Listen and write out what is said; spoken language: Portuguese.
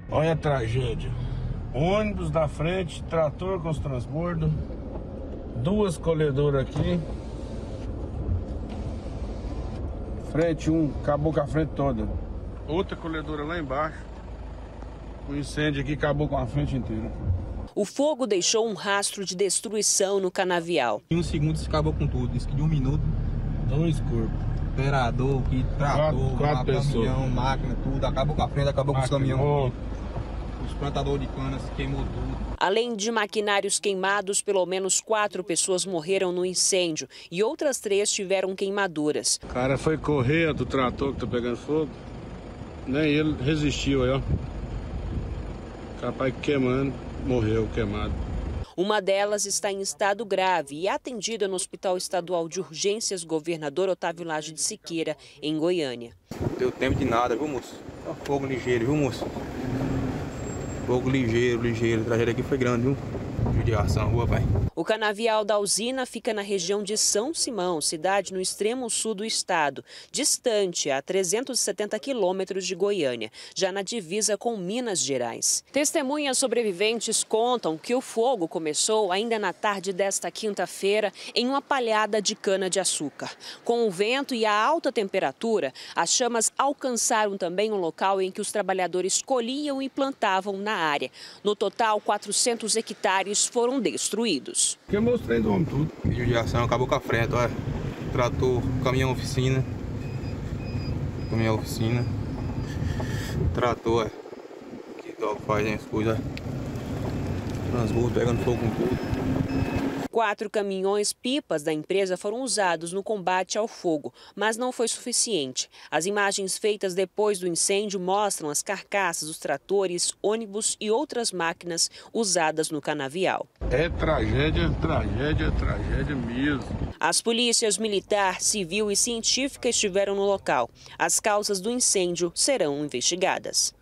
Olha a tragédia. Ônibus da frente, trator com os transbordos, duas colhedoras aqui. Frente acabou com a frente toda. Outra colhedora lá embaixo. O incêndio aqui acabou com a frente inteira. O fogo deixou um rastro de destruição no canavial. Em um segundo se acabou com tudo, isso que de 1 minuto. 2 corpos. Operador, trator, quatro pessoas. Caminhão, máquina, tudo. Acabou com a frente, acabou com os caminhões. Os plantadores de cana se queimou tudo. Além de maquinários queimados, pelo menos 4 pessoas morreram no incêndio e outras 3 tiveram queimaduras. O cara foi correr do trator que tá pegando fogo. Nem ele resistiu aí, ó. Capaz queimando, morreu queimado. Uma delas está em estado grave e atendida no Hospital Estadual de Urgências Governador Otávio Lage de Siqueira, em Goiânia. Não deu tempo de nada, viu, moço? Fogo ligeiro, viu, moço? Fogo ligeiro, ligeiro. A tragédia aqui foi grande, viu? Judiação, rua, pai. O canavial da usina fica na região de São Simão, cidade no extremo sul do estado, distante a 370 quilômetros de Goiânia, já na divisa com Minas Gerais. Testemunhas sobreviventes contam que o fogo começou ainda na tarde desta quinta-feira em uma palhada de cana-de-açúcar. Com o vento e a alta temperatura, as chamas alcançaram também um local em que os trabalhadores colhiam e plantavam na área. No total, 400 hectares foram destruídos. Queimou os trem do homem tudo. Judiação, acabou com a frente, olha. Trator, caminhão oficina. Caminhão oficina. Trator, olha. Que dó faz as coisas, olha. Transbordo pegando fogo com tudo. 4 caminhões-pipas da empresa foram usados no combate ao fogo, mas não foi suficiente. As imagens feitas depois do incêndio mostram as carcaças dos tratores, ônibus e outras máquinas usadas no canavial. É tragédia, tragédia, tragédia mesmo. As polícias militar, civil e científica estiveram no local. As causas do incêndio serão investigadas.